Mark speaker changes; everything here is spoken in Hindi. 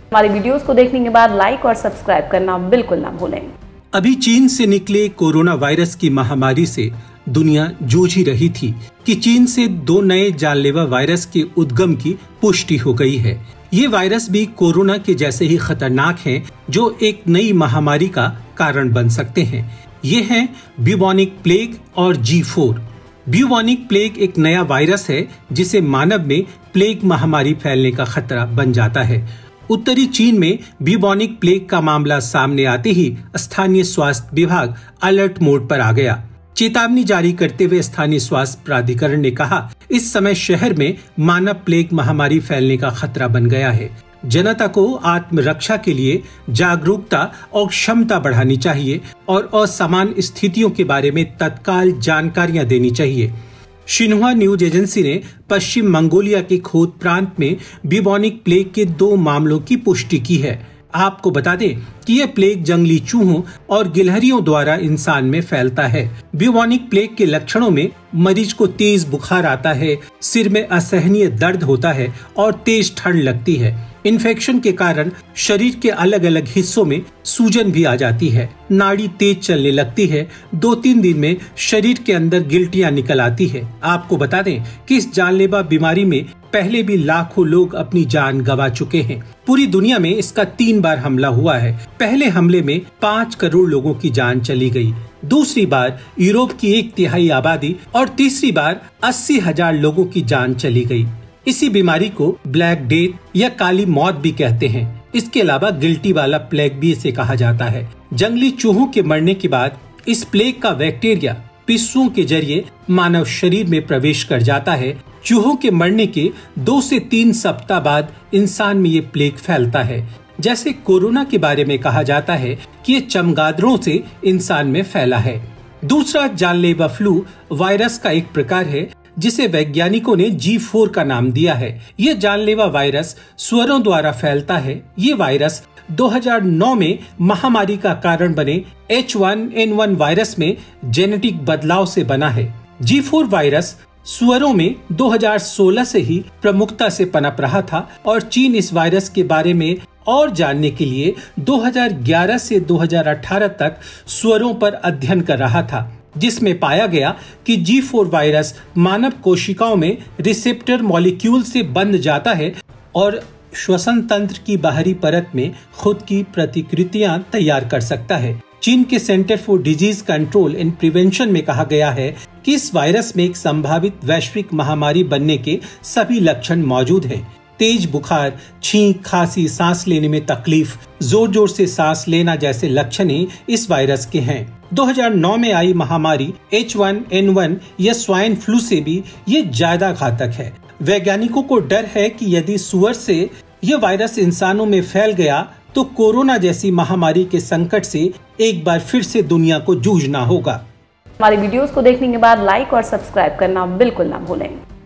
Speaker 1: हमारी वीडियोस को देखने के बाद लाइक और सब्सक्राइब करना बिल्कुल ना भूलें।
Speaker 2: अभी चीन से निकले कोरोना वायरस की महामारी से दुनिया जूझ ही रही थी कि चीन से 2 नए जानलेवा वायरस के उद्गम की पुष्टि हो गई है। ये वायरस भी कोरोना के जैसे ही खतरनाक हैं, जो एक नई महामारी का कारण बन सकते हैं। ये हैं ब्यूबोनिक प्लेग और G4। ब्यूबोनिक प्लेग एक नया वायरस है जिसे मानव में प्लेग महामारी फैलने का खतरा बन जाता है। उत्तरी चीन में ब्यूबोनिक प्लेग का मामला सामने आते ही स्थानीय स्वास्थ्य विभाग अलर्ट मोड पर आ गया। चेतावनी जारी करते हुए स्थानीय स्वास्थ्य प्राधिकरण ने कहा, इस समय शहर में मानव प्लेग महामारी फैलने का खतरा बन गया है। जनता को आत्मरक्षा के लिए जागरूकता और क्षमता बढ़ानी चाहिए और असामान्य स्थितियों के बारे में तत्काल जानकारियां देनी चाहिए। शिन्हुआ न्यूज एजेंसी ने पश्चिम मंगोलिया के खोद प्रांत में ब्यूबोनिक प्लेग के 2 मामलों की पुष्टि की है। आपको बता दें कि यह प्लेग जंगली चूहों और गिलहरियों द्वारा इंसान में फैलता है। ब्यूबोनिक प्लेग के लक्षणों में मरीज को तेज बुखार आता है, सिर में असहनीय दर्द होता है और तेज ठंड लगती है। इन्फेक्शन के कारण शरीर के अलग अलग हिस्सों में सूजन भी आ जाती है, नाड़ी तेज चलने लगती है। 2-3 दिन में शरीर के अंदर गिल्टियां निकल आती है। आपको बता दें कि इस जानलेवा बीमारी में पहले भी लाखों लोग अपनी जान गंवा चुके हैं। पूरी दुनिया में इसका 3 बार हमला हुआ है। पहले हमले में 5 करोड़ लोगों की जान चली गई, दूसरी बार यूरोप की 1/3 आबादी और तीसरी बार 80,000 लोगों की जान चली गई। इसी बीमारी को ब्लैक डेथ या काली मौत भी कहते हैं। इसके अलावा गिल्टी वाला प्लेग भी इसे कहा जाता है। जंगली चूहों के मरने के बाद इस प्लेग का बैक्टीरिया पिस्सुओं के जरिए मानव शरीर में प्रवेश कर जाता है। चूहों के मरने के 2 से 3 सप्ताह बाद इंसान में ये प्लेग फैलता है। जैसे कोरोना के बारे में कहा जाता है कि ये चमगादड़ों से इंसान में फैला है। दूसरा जानलेवा फ्लू वायरस का एक प्रकार है जिसे वैज्ञानिकों ने G4 का नाम दिया है। यह जानलेवा वायरस सुअरों द्वारा फैलता है। ये वायरस 2009 में महामारी का कारण बने H1N1 वायरस में जेनेटिक बदलाव से बना है। G4 वायरस सुअरों में 2016 से ही प्रमुखता से पनप रहा था और चीन इस वायरस के बारे में और जानने के लिए 2011 से 2018 तक सुअरों पर अध्ययन कर रहा था, जिसमें पाया गया कि G4 वायरस मानव कोशिकाओं में रिसेप्टर मॉलिक्यूल से बंध जाता है और श्वसन तंत्र की बाहरी परत में खुद की प्रतिकृतियां तैयार कर सकता है। चीन के centre for disease control and prevention में कहा गया है कि इस वायरस में एक संभावित वैश्विक महामारी बनने के सभी लक्षण मौजूद हैं। तेज बुखार, छींक, खांसी, सांस लेने में तकलीफ, जोर जोर से सांस लेना जैसे लक्षण ही इस वायरस के हैं। 2009 में आई महामारी H1N1 या स्वाइन फ्लू से भी ये ज्यादा घातक है। वैज्ञानिकों को डर है कि यदि सुअर से यह वायरस इंसानों में फैल गया तो कोरोना जैसी महामारी के संकट से एक बार फिर से दुनिया को जूझना होगा।
Speaker 1: हमारी वीडियोस को देखने के बाद लाइक और सब्सक्राइब करना बिल्कुल ना भूलें।